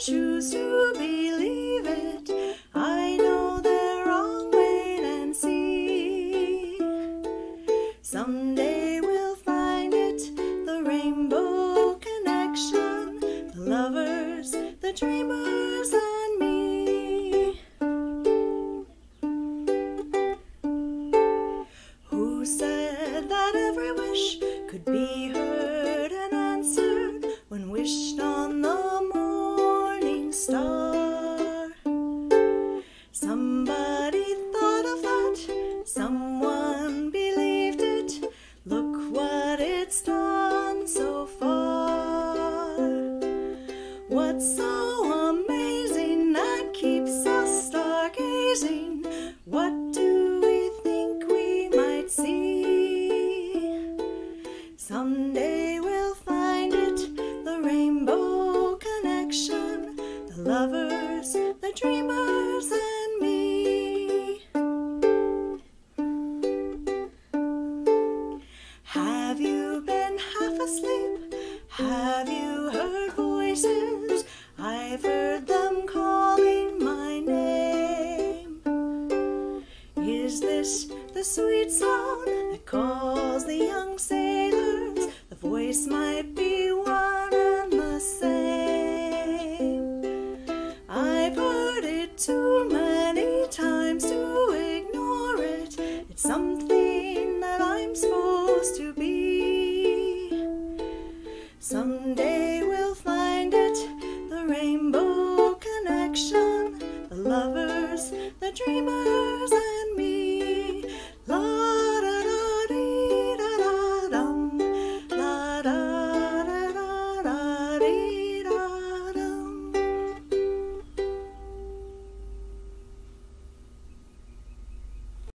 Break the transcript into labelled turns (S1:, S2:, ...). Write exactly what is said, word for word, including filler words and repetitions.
S1: choose to believe it. I know they're wrong, wait and see. Someday we'll find it, the rainbow connection, the lovers, the dreamers, and me. Who said that every wish could be heard and answered when wished on the morning star? Somebody thought of that, someone believed it. Look what it's done so far. What's so amazing that keeps us stargazing? What do we think we might see? Someday we'll find it, the rainbow connection, the lovers, the dreamers, and me. Have you been half asleep? Have you heard voices? I've heard them calling my name. Is this the sweet sound that calls the young sailors? The voice might be one and the same. I've heard it too many times to ignore it. It's something that I'm supposed to be. Someday we'll find it, the rainbow connection, the lovers, the dreamers.